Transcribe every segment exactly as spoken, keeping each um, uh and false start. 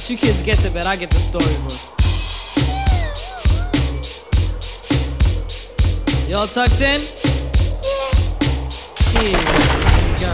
You kids get it, but I get the storybook. Y'all tucked in? Here we go.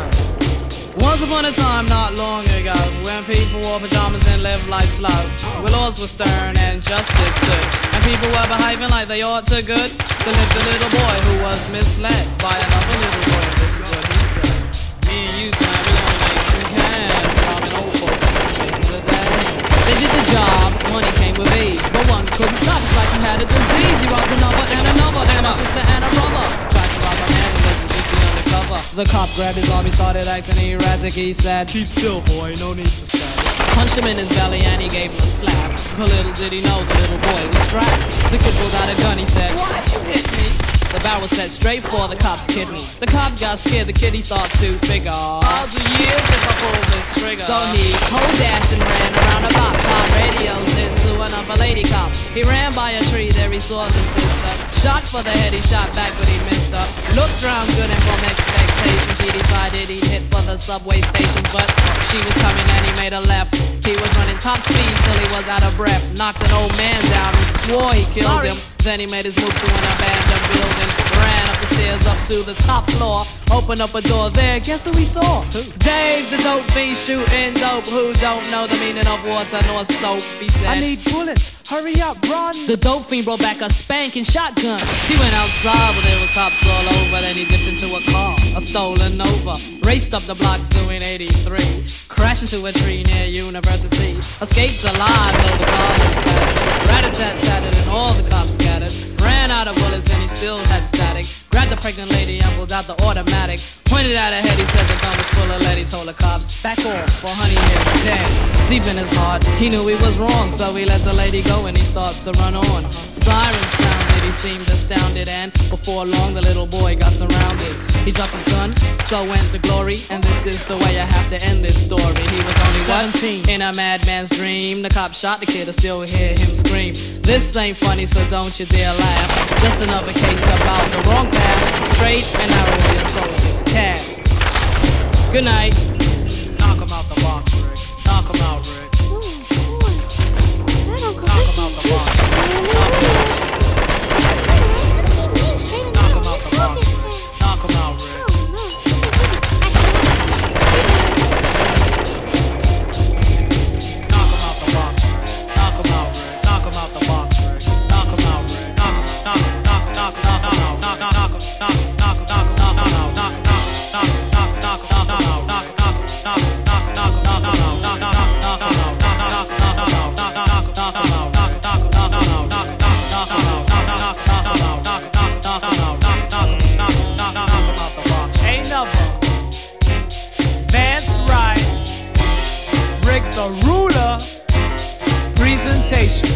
Once upon a time, not long ago, when people wore pajamas and lived life slow, where laws were stern and justice stood, and people were behaving like they ought to good, there lived a little boy who was misled by another little boy, and this is what he said. Me and you tonight, we gonna make some cash, robbing old folks and making the day. They did the job, money came with ease, but one couldn't stop, it's like he had a disease. He robbed another and another, and a sister and a brother. Tried to rob a man who was completely undercover. The cop grabbed his arm, he started acting erratic. He said, keep still, boy, no need for static. Punched him in his belly and he gave him a slap. But little did he know the little boy was strapped. The kid pulled out a gun, he said, why'd you hit me? The barrel set straight for the cop's kidney. The cop got scared, the kid he starts to figure, I'll do years if I pull this trigger. So he cold dashed and ran around about, cop radios into another lady cop. He ran by a tree, there he saw the sister. Shot for the head, he shot back but he missed her. Looked round good and from expectations he decided he'd hit for the subway station, but she was coming and he made a left. He was running top speed till he was out of breath. Knocked an old man down and swore he killed Sorry. him. Then he made his move to an abandoned building. Ran up the stairs up to the top floor. Opened up a door there, guess who he saw? Who? Dave the dope fiend shooting dope. Who don't know the meaning of water nor soap? He said, I need bullets, hurry up, run. The dope fiend brought back a spanking shotgun. He went outside where there was cops all over. Then he dipped into a car, a stolen Nova. Raced up the block doing eighty-three. Crashed into a tree near University. Escaped alive though the car was battered. Rat-a-tat-tatted and all the cops scattered. Ran out of bullets and he still had static. Grabbed the pregnant lady and pulled out the automatic. Pointed at her head, he said the gun was full of lead. He told the cops, back off, for honey here's dead. Deep in his heart, he knew he was wrong, so he let the lady go and he starts to run on. Sirens sounded, he seemed astounded, and before long the little boy got surrounded. He dropped his gun, so went the glory, and this is the way I have to end this story. He was only seventeen, in a madman's dream. The cop shot the kid, I still hear him scream. This ain't funny, so don't you dare laugh. Just another case about the wrong path. Straight and narrow your soldiers cast. Good night. Knock him out the box, Rick. Knock him out, Rick. Ooh, boy. That Uncle Knock him out the box. Knock him out. Knock him out the box. Knock him out, Rick. The ruler presentation.